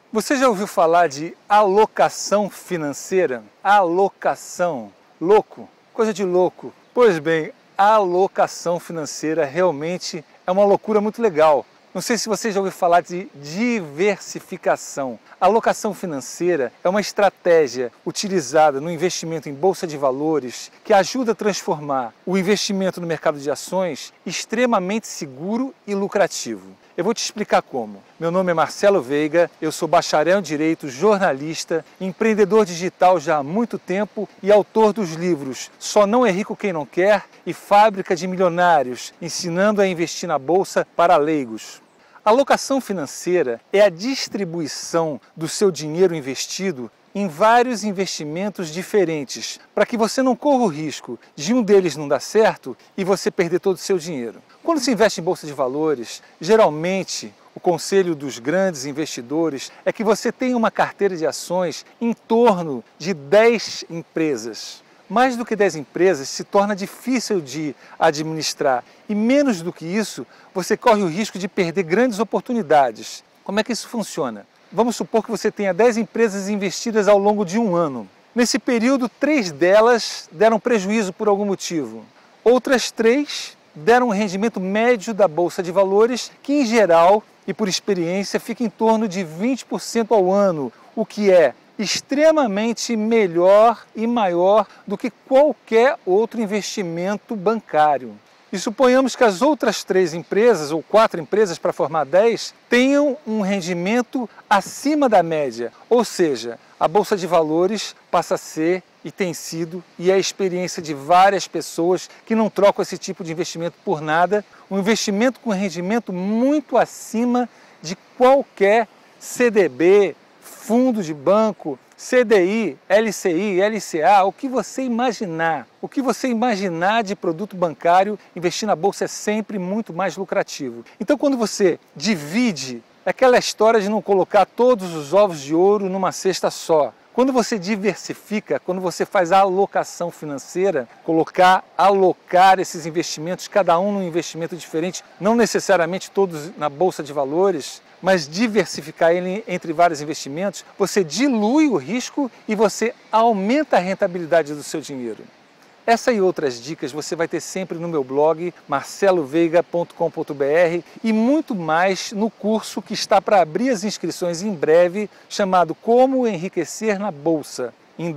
Você já ouviu falar de alocação financeira? Alocação. Louco? Coisa de louco. Pois bem, a alocação financeira realmente é uma loucura muito legal. Não sei se você já ouviu falar de diversificação. A alocação financeira é uma estratégia utilizada no investimento em bolsa de valores que ajuda a transformar o investimento no mercado de ações extremamente seguro e lucrativo. Eu vou te explicar como. Meu nome é Marcelo Veiga, eu sou bacharel em Direito, jornalista, empreendedor digital já há muito tempo e autor dos livros Só Não é Rico Quem Não Quer e Fábrica de Milionários, ensinando a investir na bolsa para leigos. A alocação financeira é a distribuição do seu dinheiro investido em vários investimentos diferentes, para que você não corra o risco de um deles não dar certo e você perder todo o seu dinheiro. Quando se investe em bolsa de valores, geralmente o conselho dos grandes investidores é que você tenha uma carteira de ações em torno de 10 empresas. Mais do que 10 empresas se torna difícil de administrar e menos do que isso, você corre o risco de perder grandes oportunidades. Como é que isso funciona? Vamos supor que você tenha 10 empresas investidas ao longo de um ano. Nesse período, 3 delas deram prejuízo por algum motivo. Outras 3 deram um rendimento médio da Bolsa de Valores, que em geral e por experiência fica em torno de 20% ao ano, o que é extremamente melhor e maior do que qualquer outro investimento bancário. E suponhamos que as outras 3 empresas, ou 4 empresas para formar 10, tenham um rendimento acima da média. Ou seja, a Bolsa de Valores passa a ser e tem sido, e é a experiência de várias pessoas que não trocam esse tipo de investimento por nada, um investimento com rendimento muito acima de qualquer CDB, fundo de banco, CDI, LCI, LCA, o que você imaginar. O que você imaginar de produto bancário, investir na bolsa é sempre muito mais lucrativo. Então, quando você divide, é aquela história de não colocar todos os ovos de ouro numa cesta só. Quando você diversifica, quando você faz a alocação financeira, alocar esses investimentos, cada um num investimento diferente, não necessariamente todos na bolsa de valores, mas diversificar ele entre vários investimentos, você dilui o risco e você aumenta a rentabilidade do seu dinheiro. Essa e outras dicas você vai ter sempre no meu blog marceloveiga.com.br e muito mais no curso que está para abrir as inscrições em breve, chamado Como Enriquecer na Bolsa, em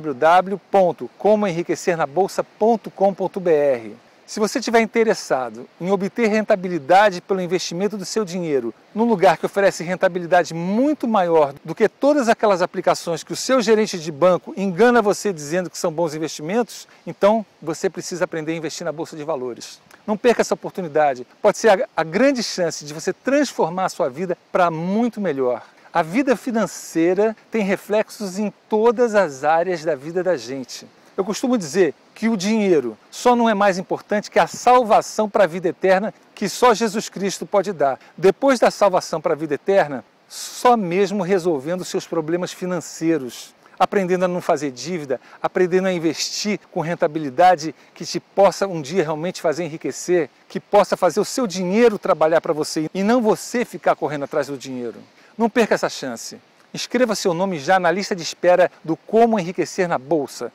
www.comoenriquecernabolsa.com.br. Se você estiver interessado em obter rentabilidade pelo investimento do seu dinheiro num lugar que oferece rentabilidade muito maior do que todas aquelas aplicações que o seu gerente de banco engana você dizendo que são bons investimentos, então você precisa aprender a investir na Bolsa de Valores. Não perca essa oportunidade. Pode ser a grande chance de você transformar a sua vida para muito melhor. A vida financeira tem reflexos em todas as áreas da vida da gente. Eu costumo dizer que o dinheiro só não é mais importante que a salvação para a vida eterna que só Jesus Cristo pode dar. Depois da salvação para a vida eterna, só mesmo resolvendo seus problemas financeiros, aprendendo a não fazer dívida, aprendendo a investir com rentabilidade que te possa um dia realmente fazer enriquecer, que possa fazer o seu dinheiro trabalhar para você e não você ficar correndo atrás do dinheiro. Não perca essa chance. Inscreva seu nome já na lista de espera do Como Enriquecer na Bolsa,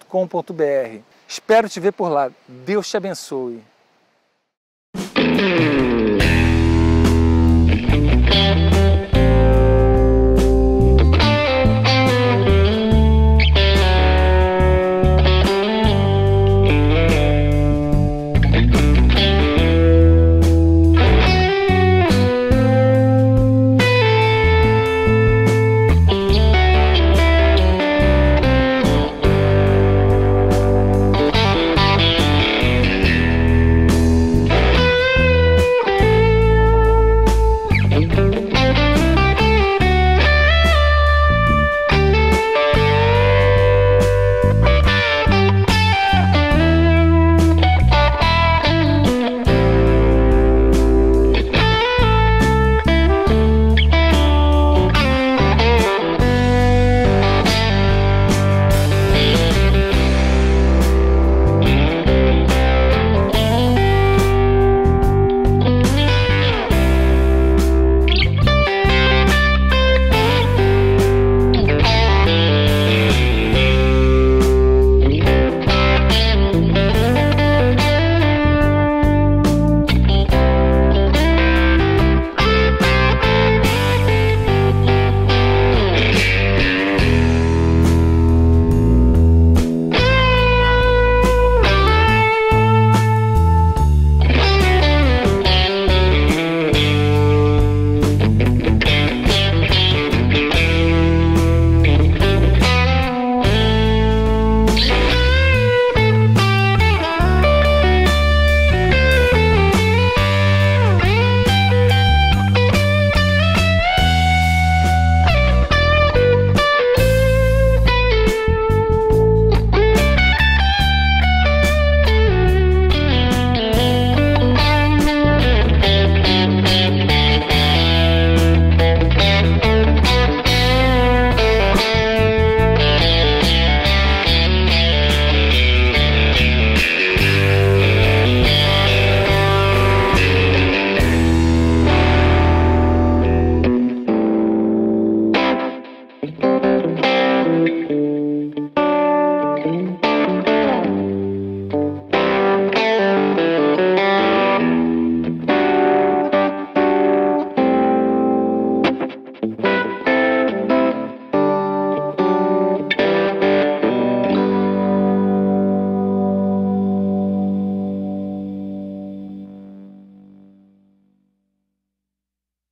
www.comoenriquecernabolsa.com.br. Espero te ver por lá. Deus te abençoe.